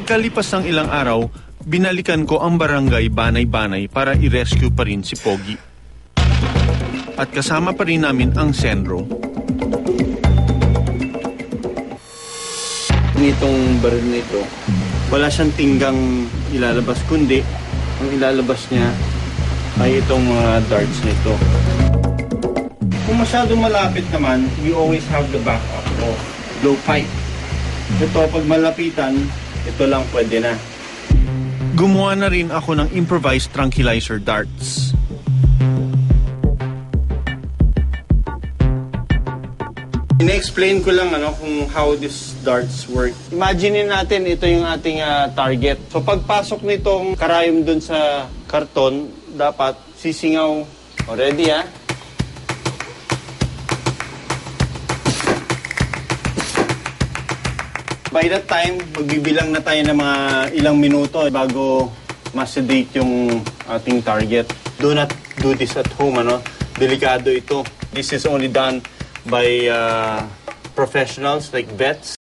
Pagkalipas ng ilang araw, binalikan ko ang barangay Banay-Banay para i-rescue pa rin si Pogi. At kasama pa rin namin ang Senro. Nitong baril nito, wala siyang tinggang ilalabas, kundi ang ilalabas niya ay itong mga darts nito. Kung masyadong malapit naman, we always have the backup o blowpipe. Ito, pag malapitan, ito lang pwede na. Gumawa na rin ako ng improvised tranquilizer darts. Ina-explain ko lang kung how these darts work. Imagine natin ito yung ating target. So pagpasok nitong karayom dun sa karton, dapat sisingaw. Ready By that time, magbibilang na tayo ng mga ilang minuto bago ma-sedate yung ating target. Do not do this at home, Delikado ito. This is only done by professionals like vets.